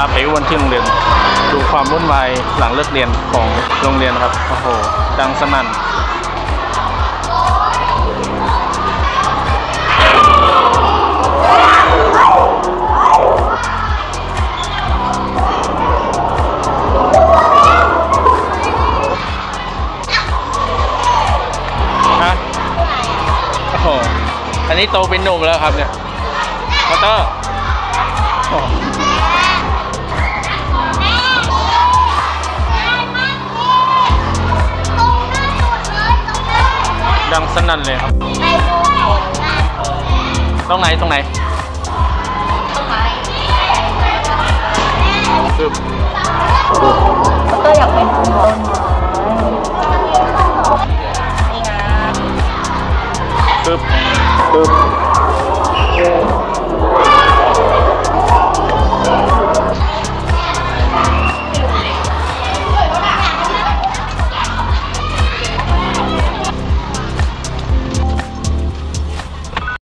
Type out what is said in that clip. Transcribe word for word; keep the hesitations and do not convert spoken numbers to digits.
าไปวันที่โรงเรียนดูความวุ่นวายหลังเลิกเรียนของโรงเรียนครับโอ้โหดังสนั่นฮะโอ้โหอันนี้โตเป็นหนุ่มแล้วครับเนี่ยมอเตอร์ดังสนั่นเลยครับตรงไหนตรงไหนตรงไหนคือก็อยากเป็นคนนี่นะคือคือ